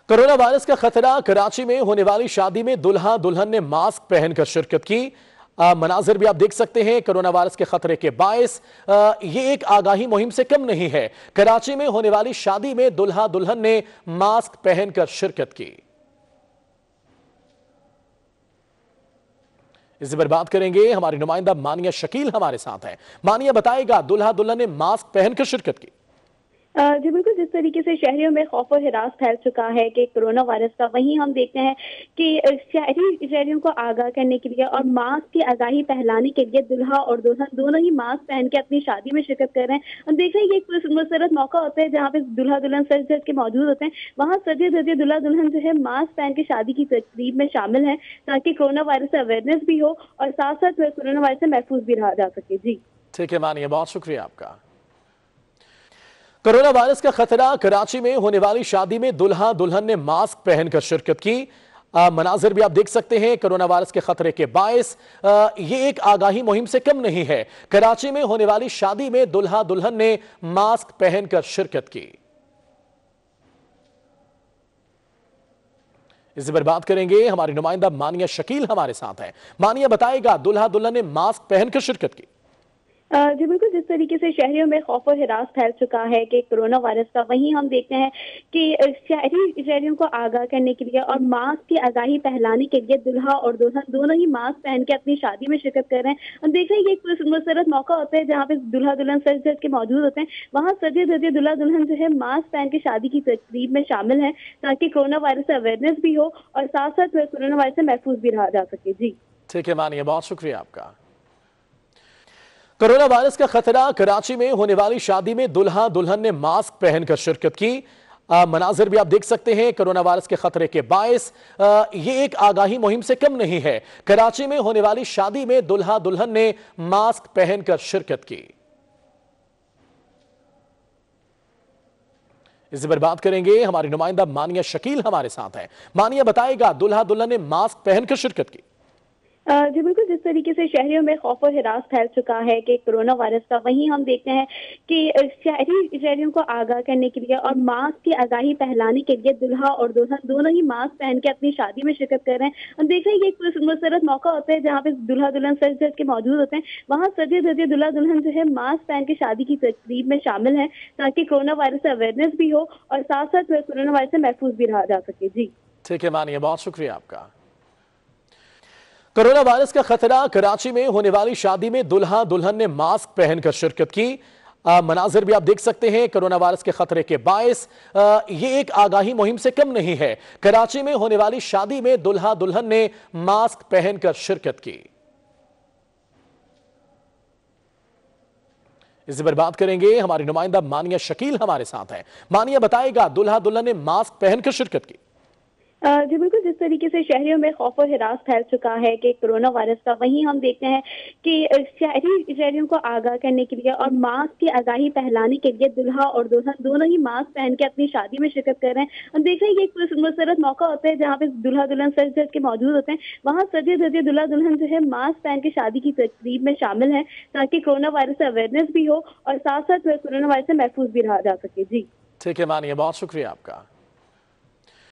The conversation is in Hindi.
कोरोना वायरस का खतरा। कराची में होने वाली शादी में दुल्हा दुल्हन ने मास्क पहनकर शिरकत की। मनाजिर भी आप देख सकते हैं। कोरोना वायरस के खतरे के बायस ये एक आगाही मुहिम से कम नहीं है। कराची में होने वाली शादी में दुल्हा दुल्हन ने मास्क पहनकर शिरकत की। इस पर बात करेंगे, हमारी नुमाइंदा मानिया शकील हमारे साथ है। मानिया बताएगा, दुल्हा दुल्हन ने मास्क पहनकर शिरकत की। जी बिल्कुल, जिस तरीके से शहरियों में खौफ और हिरास फैल चुका है कि कोरोना वायरस का, वहीं हम देखते हैं कि शहरियों को आगाह करने के लिए और मास्क की आगाही फैलाने के लिए दुल्हा और दुल्हन दोनों ही मास्क पहन के अपनी शादी में शिरकत कर रहे हैं। हम देख रहे हैं ये एक मुसरत मौका होता है जहाँ पे दुल्हा दुल्हन सज धज के मौजूद होते हैं। वहाँ सजे धजे दुल्हा दुल्हन जो है मास्क पहन के शादी की तकरीब में शामिल है, ताकि कोरोना वायरस से अवेयरनेस भी हो और साथ साथ कोरोना वायरस से महफूज भी रहा जा सके। जी ठीक है मानिया, बहुत शुक्रिया आपका। कोरोना वायरस का खतरा। कराची में होने वाली शादी में दुल्हा दुल्हन ने मास्क पहनकर शिरकत की। मनाजिर भी आप देख सकते हैं। कोरोना वायरस के खतरे के बायस ये एक आगाही मुहिम से कम नहीं है। कराची में होने वाली शादी में दुल्हा दुल्हन ने मास्क पहनकर शिरकत की। इस पर बात करेंगे, हमारी नुमाइंदा मानिया शकील हमारे साथ है। मानिया बताएगा, दुल्हा दुल्हन ने मास्क पहनकर शिरकत की। जी बिल्कुल, जिस तरीके से शहरियों में खौफ और हिरास फैल चुका है कि कोरोना वायरस का, वहीं हम देखते हैं कि शहरियों को आगाह करने के लिए और मास्क की आगाही फैलाने के लिए दुल्हा और दुल्हन दोनों ही मास्क पहन के अपनी शादी में शिरकत कर रहे हैं। हम देख रहे हैं ये एक मुसरत मौका होता है जहाँ पे दुल्हा दुल्हन सज धज के मौजूद होते हैं। वहाँ सजे धजे दुल्हा दुल्हन जो है मास्क पहन के शादी की तकरीब में शामिल है, ताकि कोरोना वायरस से अवेयरनेस भी हो और साथ साथ कोरोना वायरस से महफूज भी रहा जा सके। जी ठीक है मानिया, बहुत शुक्रिया आपका। कोरोना वायरस का खतरा। कराची में होने वाली शादी में दुल्हा दुल्हन ने मास्क पहनकर शिरकत की। मनाजिर भी आप देख सकते हैं। कोरोना वायरस के खतरे के बायस ये एक आगाही मुहिम से कम नहीं है। कराची में होने वाली शादी में दुल्हा दुल्हन ने मास्क पहनकर शिरकत की। इस पर बात करेंगे, हमारी नुमाइंदा मानिया शकील हमारे साथ है। मानिया बताएगा, दुल्हा दुल्हन ने मास्क पहनकर शिरकत की। जी बिल्कुल, जिस तरीके से शहरियों में खौफ और हिरास फैल चुका है कि कोरोना वायरस का, वहीं हम देखते हैं कि शहरियों को आगाह करने के लिए और मास्क की आगाही फैलाने के लिए दुल्हा और दुल्हन दोनों ही मास्क पहन के अपनी शादी में शिरकत कर रहे हैं। हम देख रहे हैं ये एक मुसरत मौका होता है जहाँ पे दुल्हा दुल्हन सज धज के मौजूद होते हैं। वहाँ सजे धजे दुल्हा दुल्हन जो है मास्क पहन के शादी की तकरीब में शामिल है, ताकि कोरोना वायरस से अवेयरनेस भी हो और साथ साथ कोरोना वायरस से महफूज भी रहा जा सके। जी ठीक है मानिया, बहुत शुक्रिया आपका। कोरोना वायरस का खतरा। कराची में होने वाली शादी में दुल्हा दुल्हन ने मास्क पहनकर शिरकत की। मनाजिर भी आप देख सकते हैं। कोरोना वायरस के खतरे के बायस ये एक आगाही मुहिम से कम नहीं है। कराची में होने वाली शादी में दुल्हा दुल्हन ने मास्क पहनकर शिरकत की। इस पर बात करेंगे, हमारी नुमाइंदा मानिया शकील हमारे साथ है। मानिया बताएगा, दुल्हा दुल्हन ने मास्क पहनकर शिरकत की। जी बिल्कुल, जिस तरीके से शहरियों में खौफ और हिरास फैल चुका है कि कोरोना वायरस का, वहीं हम देखते हैं कि शहरियों को आगाह करने के लिए और मास्क की आगाही फैलाने के लिए दुल्हा और दुल्हन दोनों ही मास्क पहन के अपनी शादी में शिरकत कर रहे हैं। हम देख रहे हैं ये एक मुसरत मौका होता है जहाँ पे दुल्हा दुल्हन सज धज के मौजूद होते हैं। वहाँ सजे धजे दुल्हा दुल्हन जो है मास्क पहन के शादी की तकरीब में शामिल है, ताकि कोरोना वायरस से अवेयरनेस भी हो और साथ साथ कोरोना वायरस से महफूज भी रहा जा सके। जी ठीक है मानिया, बहुत शुक्रिया आपका।